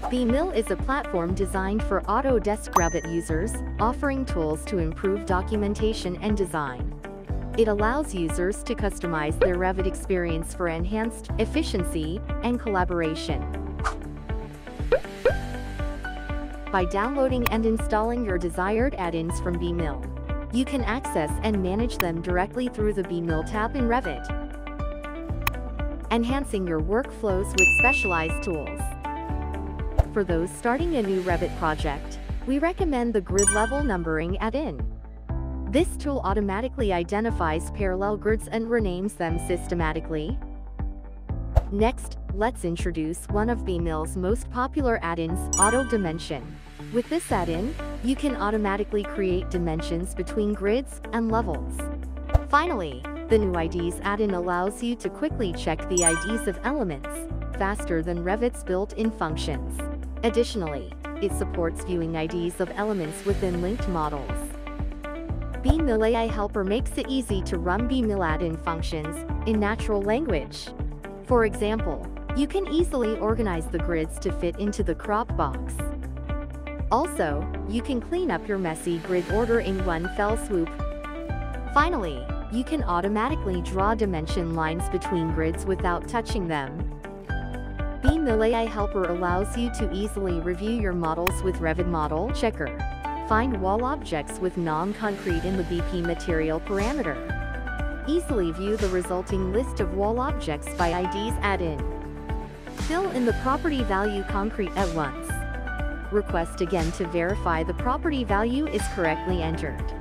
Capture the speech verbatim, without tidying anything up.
B-Mill is a platform designed for Autodesk Revit users, offering tools to improve documentation and design. It allows users to customize their Revit experience for enhanced efficiency and collaboration. By downloading and installing your desired add-ins from B-Mill, you can access and manage them directly through the B-Mill tab in Revit, enhancing your workflows with specialized tools. For those starting a new Revit project, we recommend the Grid Level Numbering add-in. This tool automatically identifies parallel grids and renames them systematically. Next, let's introduce one of B-Mill's most popular add-ins, Auto Dimension. With this add-in, you can automatically create dimensions between grids and levels. Finally, the New I Ds add-in allows you to quickly check the I Ds of elements, faster than Revit's built-in functions. Additionally, it supports viewing I Ds of elements within linked models. B-Mill A I Helper makes it easy to run B-Mill add-in functions in natural language. For example, you can easily organize the grids to fit into the crop box. Also, you can clean up your messy grid order in one fell swoop. Finally, you can automatically draw dimension lines between grids without touching them. B-Mill A I Helper allows you to easily review your models with Revit Model Checker. Find wall objects with non-concrete in the B P material parameter. Easily view the resulting list of wall objects by I Ds add-in. Fill in the property value concrete at once. Request again to verify the property value is correctly entered.